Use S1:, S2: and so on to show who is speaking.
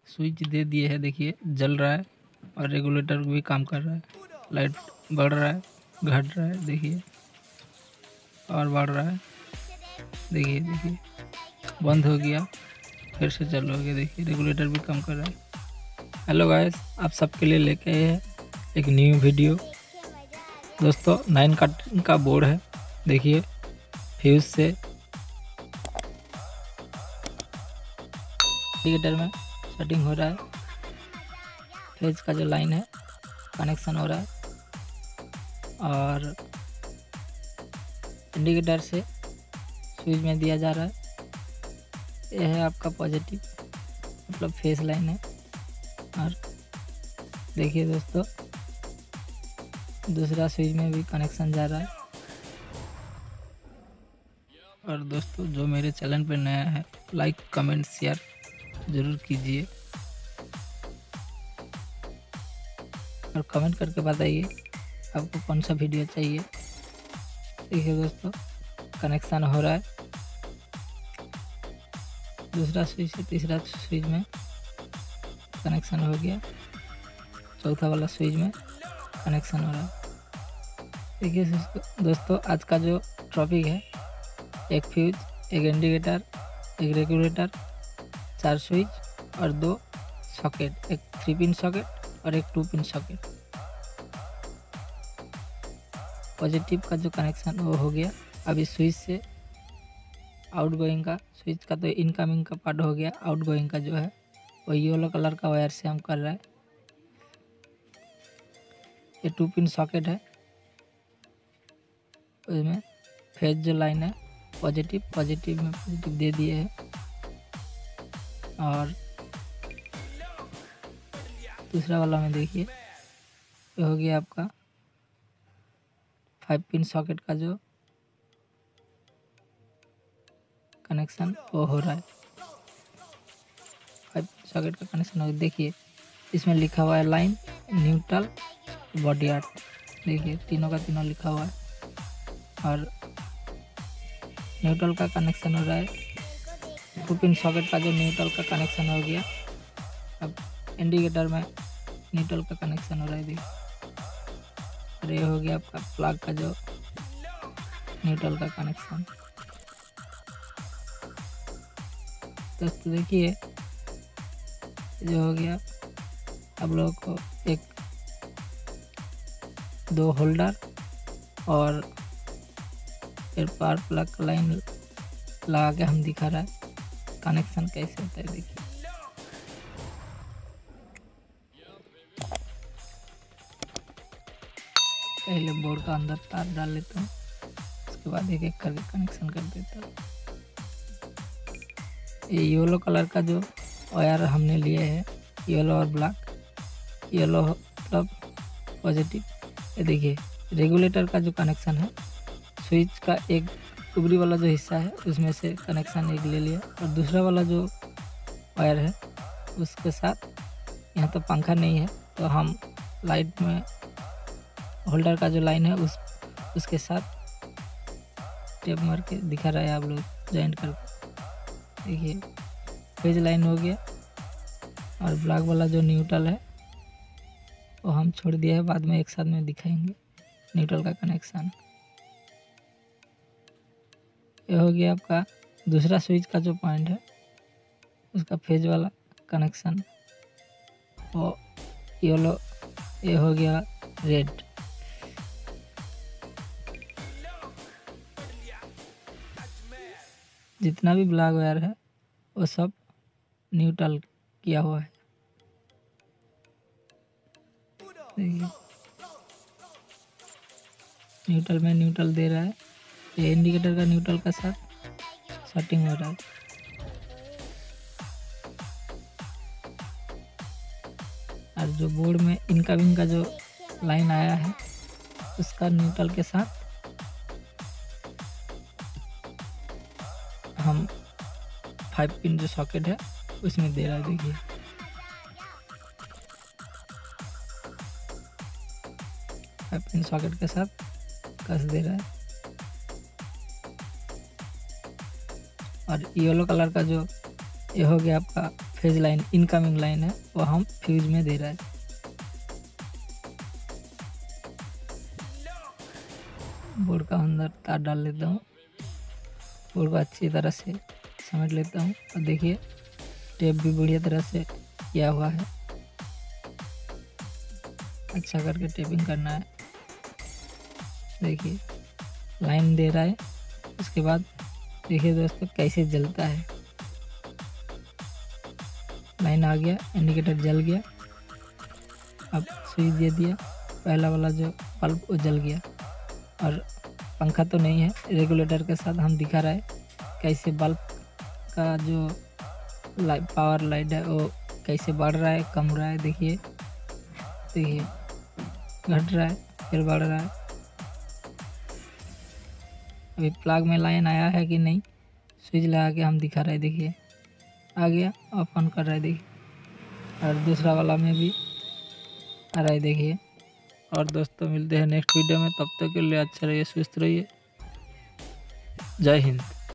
S1: Switch दे दिए है, देखिए जल रहा है और रेगुलेटर भी काम कर रहा है। लाइट बढ़ रहा है, घट रहा है, देखिए और बढ़ रहा है, देखिए देखिए बंद हो गया, फिर से चालू हो गया, देखिए रेगुलेटर भी काम कर रहा है। हेलो गाइस, आप सबके लिए लेके आए हैं एक न्यू वीडियो। दोस्तों 9 का बोर्ड है, देखिए फ्यूज से इंडिकेटर में सेटिंग हो रहा है। फेज का जो लाइन है कनेक्शन हो रहा है और इंडिकेटर से स्विच में दिया जा रहा है। यह है आपका पॉजिटिव, मतलब फेज लाइन है। और देखिए दोस्तों, दूसरा स्विच में भी कनेक्शन जा रहा है। और दोस्तों जो मेरे चैनल पर नया है, लाइक कमेंट शेयर ज़रूर कीजिए और कमेंट करके बताइए आपको कौन सा वीडियो चाहिए। देखिए दोस्तों, कनेक्शन हो रहा है। दूसरा स्विच से तीसरा स्विच में कनेक्शन हो गया, चौथा वाला स्विच में कनेक्शन हो रहा है। देखिए दोस्तों, आज का जो टॉपिक है, एक फ्यूज, एक इंडिकेटर, एक रेगुलेटर, 4 स्विच और 2 सॉकेट, एक 3 पिन सॉकेट और एक 2 पिन सॉकेट। पॉजिटिव का जो कनेक्शन वो हो गया। अभी स्विच से आउटगोइंग का, स्विच का तो इनकमिंग का पार्ट हो गया, आउटगोइंग का जो है वो येलो कलर का वायर से हम कर रहे हैं। ये 2 पिन सॉकेट है, उसमें फेज जो लाइन है पॉजिटिव में पॉजिटिव दे दिए है। और दूसरा वाला में देखिए, ये हो गया आपका 5 पिन सॉकेट का जो कनेक्शन वो हो रहा है। 5 पिन सॉकेट का कनेक्शन हो, देखिए इसमें लिखा हुआ है लाइन, न्यूट्रल, बॉडी आर्ट, देखिए तीनों का तीनों लिखा हुआ है। और न्यूट्रल का कनेक्शन हो रहा है। 2 पिन सॉकेट का जो न्यूट्रल का कनेक्शन हो गया। अब इंडिकेटर में न्यूट्रल का कनेक्शन हो रहा है, देखिए। और ये हो गया आपका प्लग का जो न्यूट्रल का कनेक्शन। दोस्तों देखिए, जो हो गया, आप लोगों को एक 2 होल्डर और फिर पावर प्लग का लाइन लगा के हम दिखा रहा है कनेक्शन कैसे होता है। देखिए पहले बोर्ड का अंदर तार डाल लेता हूँ, उसके बाद एक एक करके कनेक्शन कर देता हूँ। ये येलो कलर का जो वायर हमने लिए है, येलो और ब्लैक। येलो मतलब पॉजिटिव। ये देखिए रेगुलेटर का जो कनेक्शन है, स्विच का एक ऊपरी वाला जो हिस्सा है उसमें से कनेक्शन एक ले लिया, और दूसरा वाला जो वायर है उसके साथ, यहाँ तो पंखा नहीं है तो हम लाइट में होल्डर का जो लाइन है उसके साथ टेप मार के दिखा रहा है आप लोग जॉइंट करके। देखिए फेज लाइन हो गया, और ब्लैक वाला जो न्यूट्रल है वो हम छोड़ दिया है, बाद में एक साथ में दिखाएंगे न्यूट्रल का कनेक्शन। ये हो गया आपका दूसरा स्विच का जो पॉइंट है, उसका फेज वाला कनेक्शन वो येलो, ये हो गया रेड। जितना भी ब्लैक वायर है वो सब न्यूट्रल किया हुआ है। देखिए न्यूट्रल में न्यूट्रल दे रहा है, ये इंडिकेटर का न्यूट्रल का साथ सेटिंग हो रहा है। और जो बोर्ड में इनकमिंग का जो लाइन आया है उसका न्यूट्रल के साथ हम 5 पिन जो सॉकेट है उसमें दे रहा है। देखिए 5 पिन सॉकेट के साथ कस दे रहा है। और येलो कलर का जो ये हो गया आपका फेज लाइन इनकमिंग लाइन है वो हम फ्यूज में दे रहे हैं। बोर्ड का अंदर तार डाल लेता हूँ, बोर्ड को अच्छी तरह से समेट लेता हूँ और देखिए टेप भी बढ़िया तरह से किया हुआ है। अच्छा करके टेपिंग करना है। देखिए लाइन दे रहा है, उसके बाद देखिए दोस्तों कैसे जलता है। लाइन आ गया, इंडिकेटर जल गया। अब स्विच दे दिया, पहला वाला जो बल्ब वो जल गया। और पंखा तो नहीं है, रेगुलेटर के साथ हम दिखा रहे हैं कैसे बल्ब का जो पावर लाइट है वो कैसे बढ़ रहा है कम रहा है। देखिए घट रहा है फिर बढ़ रहा है। अभी प्लग में लाइन आया है कि नहीं, स्विच लगा के हम दिखा रहे हैं। देखिए आ गया, ऑफ ऑन कर रहा है देखिए। और दूसरा वाला में भी आ रहा है देखिए। और दोस्तों मिलते हैं नेक्स्ट वीडियो में, तब तक के लिए अच्छा रहिए, स्वस्थ रहिए। जय हिंद।